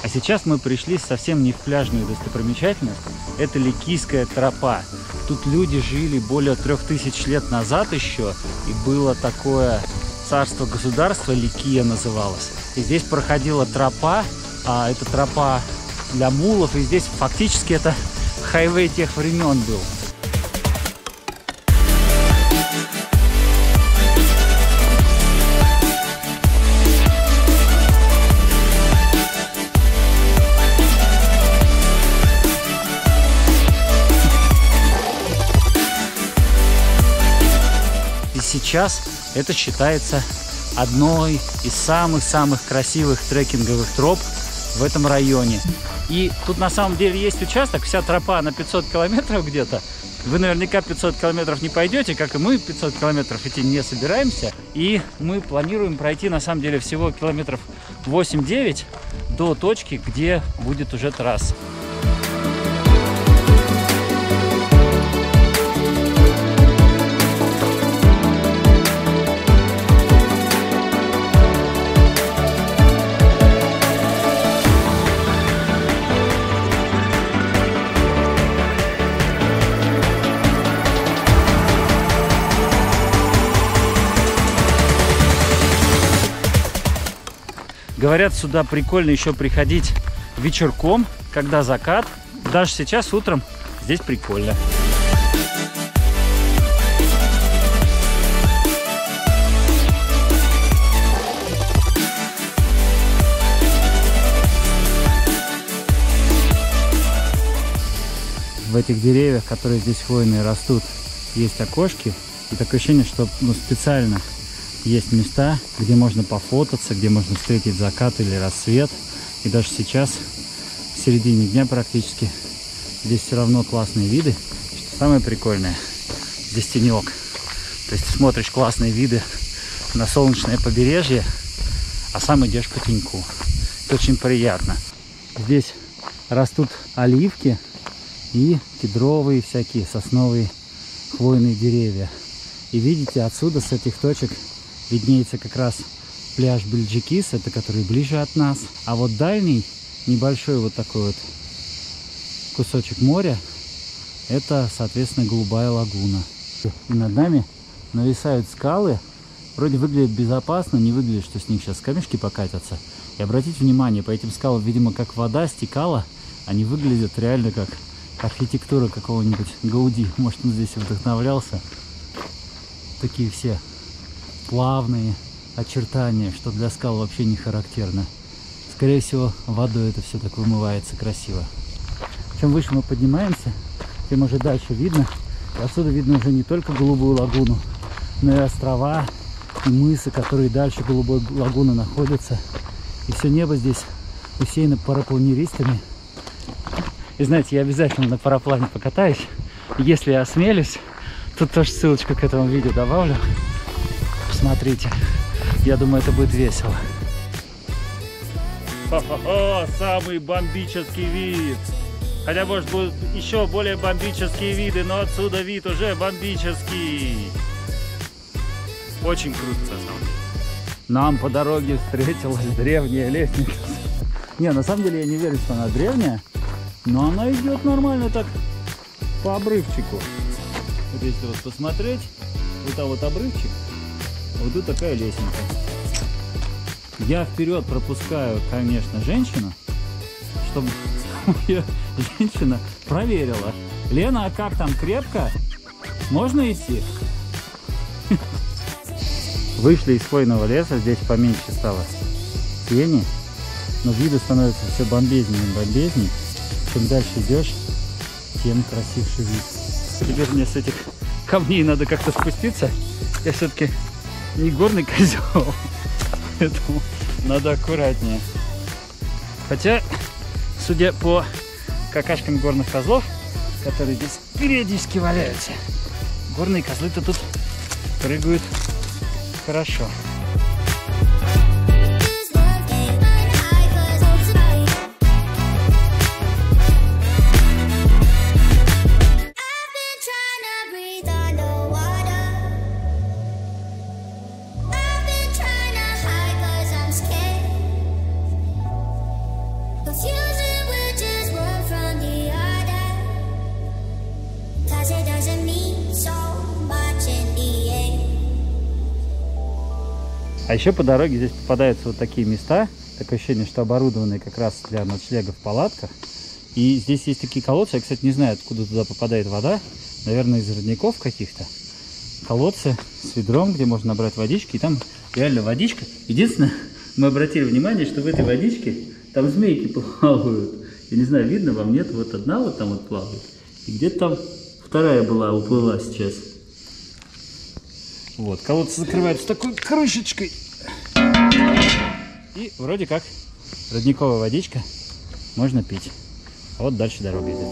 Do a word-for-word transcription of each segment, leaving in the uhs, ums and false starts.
А сейчас мы пришли совсем не в пляжную достопримечательность. Это Ликийская тропа. Тут люди жили более трех тысяч лет назад еще. И было такое царство-государство, Ликия называлось. И здесь проходила тропа. А это тропа для мулов. И здесь фактически это хайвей тех времен был. Сейчас это считается одной из самых-самых красивых трекинговых троп в этом районе. И тут на самом деле есть участок, вся тропа на пятьсот километров где-то. Вы наверняка пятьсот километров не пойдете, как и мы пятьсот километров идти не собираемся. И мы планируем пройти на самом деле всего километров восемь-девять до точки, где будет уже трасса. Говорят, сюда прикольно еще приходить вечерком, когда закат. Даже сейчас утром здесь прикольно. В этих деревьях, которые здесь хвойные растут, есть окошки. И такое ощущение, что ну, специально есть места, где можно пофотаться, где можно встретить закат или рассвет. И даже сейчас, в середине дня практически, здесь все равно классные виды. Что самое прикольное, здесь тенек. То есть ты смотришь классные виды на солнечное побережье, а сам идешь по теньку. Это очень приятно. Здесь растут оливки и кедровые всякие сосновые хвойные деревья. И видите, отсюда, с этих точек, виднеется как раз пляж Бельджикис, это который ближе от нас. А вот дальний, небольшой вот такой вот кусочек моря, это, соответственно, голубая лагуна. И над нами нависают скалы. Вроде выглядит безопасно, не выглядит, что с них сейчас камешки покатятся. И обратите внимание, по этим скалам, видимо, как вода стекала, они выглядят реально как архитектура какого-нибудь Гауди. Может, он здесь вдохновлялся. Такие все плавные очертания, что для скал вообще не характерно. Скорее всего, водой это все так вымывается красиво. Чем выше мы поднимаемся, тем уже дальше видно. И отсюда видно уже не только голубую лагуну, но и острова, и мысы, которые дальше голубой лагуны находятся. И все небо здесь усеяно парапланеристами. И знаете, я обязательно на параплане покатаюсь. Если я осмелюсь, тут тоже ссылочку к этому видео добавлю. Посмотрите. Я думаю, это будет весело. Хо-хо-хо, самый бомбический вид. Хотя, может, будут еще более бомбические виды, но отсюда вид уже бомбический. Очень круто, на самом деле. Нам по дороге встретилась древняя лестница. Не, на самом деле я не верю, что она древняя, но она идет нормально так по обрывчику. Вот если вот посмотреть, вот там вот обрывчик, вот тут такая лестница. Я вперед пропускаю, конечно, женщину, чтобы женщина проверила. Лена, а как там, крепко? Можно идти? Вышли из хвойного леса, здесь поменьше стало тени, но виды становятся все бомбезнее и бомбезнее. Чем дальше идешь, тем красивше вид. Теперь мне с этих камней надо как-то спуститься. Я все-таки не горный козел, поэтому надо аккуратнее. Хотя, судя по какашкам горных козлов, которые здесь периодически валяются, горные козлы-то тут прыгают хорошо. А еще по дороге здесь попадаются вот такие места. Такое ощущение, что оборудованные как раз для ночлега в палатках. И здесь есть такие колодцы. Я, кстати, не знаю, откуда туда попадает вода. Наверное, из родников каких-то. Колодцы с ведром, где можно набрать водички. И там реально водичка. Единственное, мы обратили внимание, что в этой водичке там змейки плавают. Я не знаю, видно вам, нет? Вот одна вот там вот плавает. И где-то там вторая была, уплыла сейчас. Вот, колодцы закрываются такой крышечкой. И вроде как родниковая водичка, можно пить. А вот дальше дорога идет.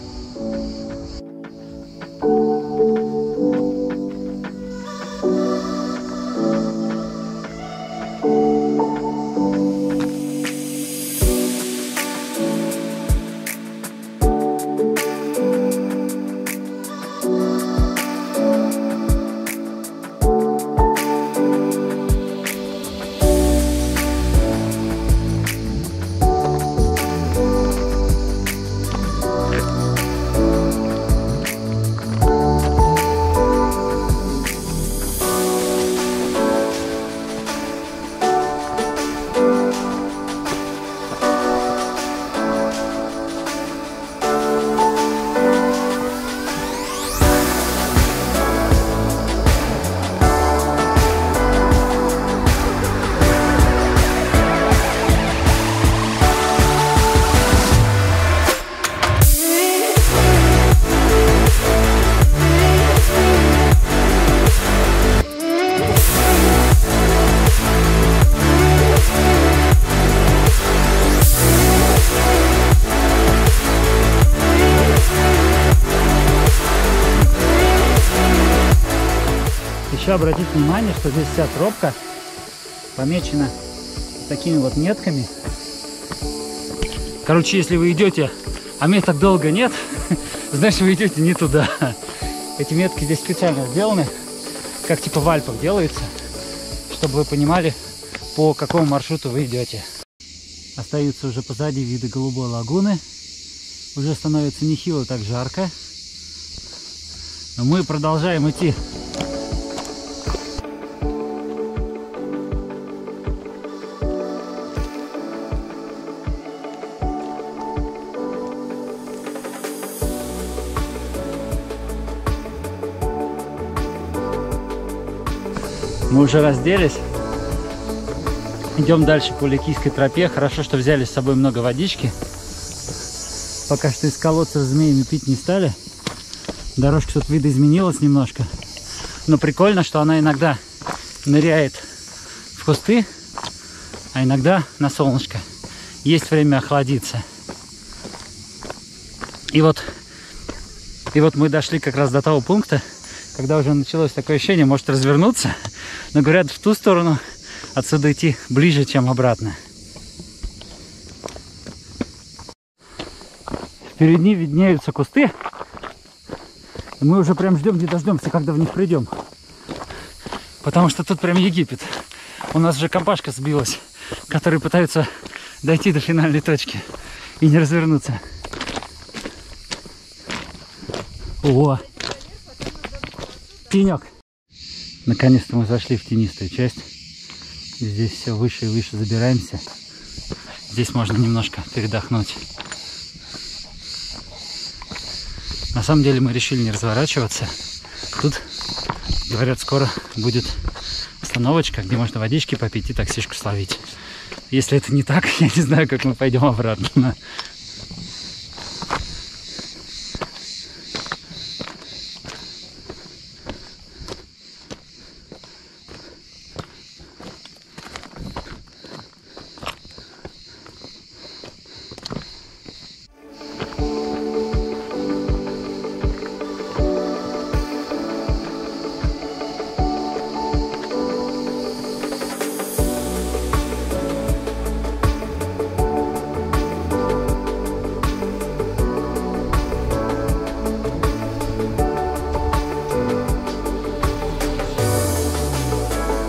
Еще обратите внимание, что здесь вся тропка помечена такими вот метками. Короче, если вы идете, а меток долго нет, значит, вы идете не туда. Эти метки здесь специально сделаны, как типа в Альпах делается, чтобы вы понимали, по какому маршруту вы идете. Остаются уже позади виды голубой лагуны. Уже становится нехило так жарко. Но мы продолжаем идти. Мы уже разделись. Идем дальше по Ликийской тропе. Хорошо, что взяли с собой много водички. Пока что из колодца с змеями пить не стали. Дорожка тут видоизменилась немножко. Но прикольно, что она иногда ныряет в кусты, а иногда на солнышко. Есть время охладиться. И вот, и вот мы дошли как раз до того пункта, когда уже началось такое ощущение, может развернуться. Но говорят, в ту сторону отсюда идти ближе, чем обратно. Впереди виднеются кусты. И мы уже прям ждем, не дождемся, когда в них придем. Потому что тут прям Египет. У нас же компашка сбилась, которые пытаются дойти до финальной точки и не развернуться. О! Тенек. Наконец-то мы зашли в тенистую часть. Здесь все выше и выше забираемся. Здесь можно немножко передохнуть. На самом деле мы решили не разворачиваться. Тут, говорят, скоро будет остановочка, где можно водички попить и таксишку словить. Если это не так, я не знаю, как мы пойдем обратно.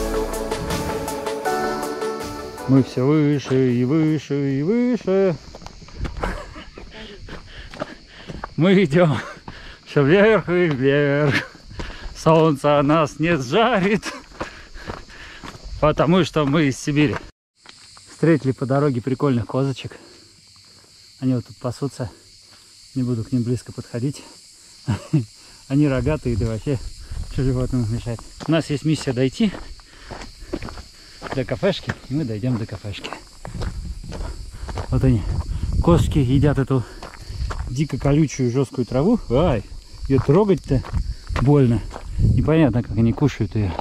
Мы все выше и выше и выше. Мы идем все вверх и вверх. Солнце нас не сжарит, потому что мы из Сибири. Встретили по дороге прикольных козочек. Они вот тут пасутся. Не буду к ним близко подходить. Они рогатые, да вообще, что животным мешать. У нас есть миссия дойти до кафешки, и мы дойдем до кафешки. Вот они, кошки едят эту дико колючую жесткую траву. Ай, ее трогать-то больно. Непонятно, как они кушают ее.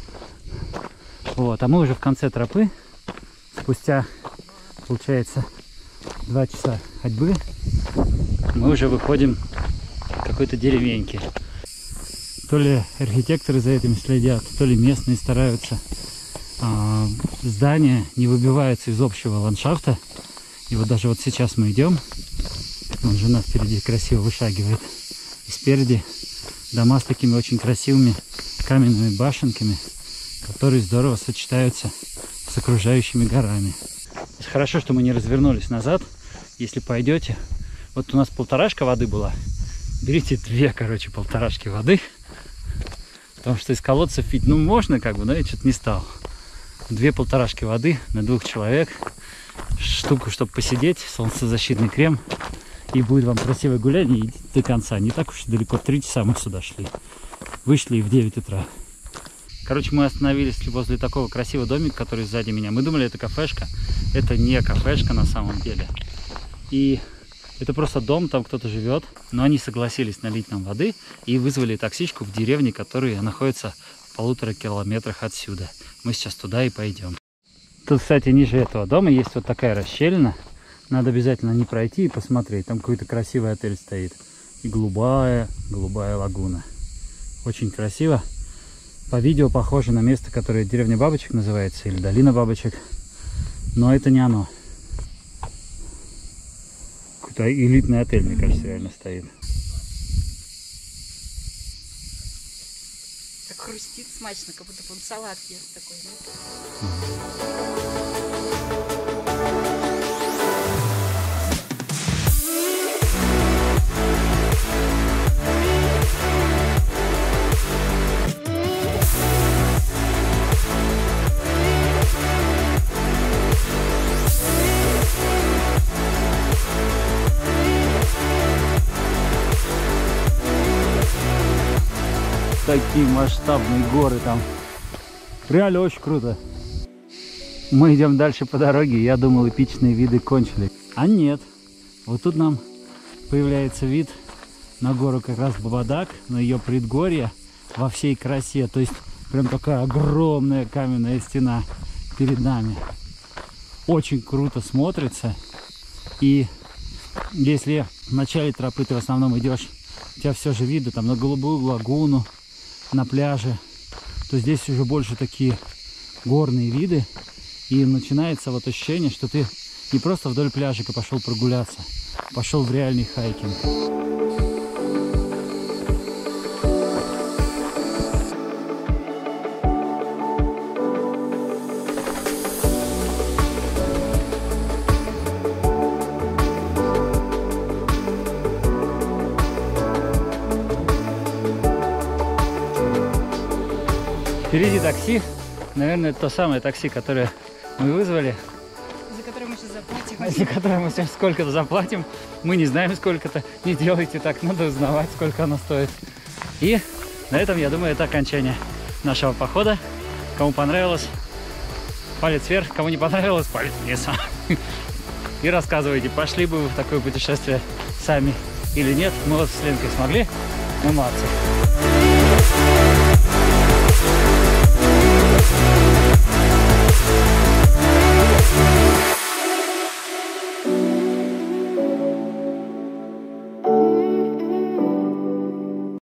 Вот, а мы уже в конце тропы. Спустя, получается, два часа ходьбы мы уже выходим к какой-то деревеньке. То ли архитекторы за этим следят, то ли местные стараются. А, здания не выбиваются из общего ландшафта. И вот даже вот сейчас мы идем. Вон жена впереди красиво вышагивает. И спереди дома с такими очень красивыми каменными башенками, которые здорово сочетаются с окружающими горами. Хорошо, что мы не развернулись назад. Если пойдете, вот у нас полторашка воды была. Берите две, короче, полторашки воды. Потому что из колодцев пить, ну, можно, как бы, но я что-то не стал. Две полторашки воды на двух человек. Штуку, чтобы посидеть, солнцезащитный крем. И будет вам красивое гуляние, идите до конца. Не так уж и далеко, три часа мы сюда шли. Вышли в девять утра. Короче, мы остановились возле такого красивого домика, который сзади меня. Мы думали, это кафешка. Это не кафешка на самом деле. И это просто дом, там кто-то живет. Но они согласились налить нам воды и вызвали таксичку в деревне, которая находится в полутора километрах отсюда. Мы сейчас туда и пойдем. Тут, кстати, ниже этого дома есть вот такая расщелина. Надо обязательно не пройти и посмотреть. Там какой-то красивый отель стоит. И голубая, голубая лагуна. Очень красиво. По видео похоже на место, которое деревня бабочек называется, или долина бабочек. Но это не оно. Какой-то элитный отель, мне кажется, реально стоит. Так хрустит смачно, как будто он салат ест такой, да? Такие масштабные горы там. Реально очень круто. Мы идем дальше по дороге. Я думал, эпичные виды кончились. А нет. Вот тут нам появляется вид на гору как раз Бабадаг, на ее предгорье во всей красе. То есть прям такая огромная каменная стена перед нами. Очень круто смотрится. И если в начале тропы ты в основном идешь, у тебя все же видно там на голубую лагуну, на пляже, то здесь уже больше такие горные виды. И начинается вот ощущение, что ты не просто вдоль пляжика пошел прогуляться, пошел в реальный хайкинг. Впереди такси. Наверное, это то самое такси, которое мы вызвали. За которое мы сейчас заплатим. За которое мы сейчас сколько-то заплатим. Мы не знаем, сколько-то. Не делайте так. Надо узнавать, сколько оно стоит. И на этом, я думаю, это окончание нашего похода. Кому понравилось, палец вверх. Кому не понравилось, палец вниз. И рассказывайте, пошли бы вы в такое путешествие сами или нет. Мы вот с Ленкой смогли. Мы молодцы.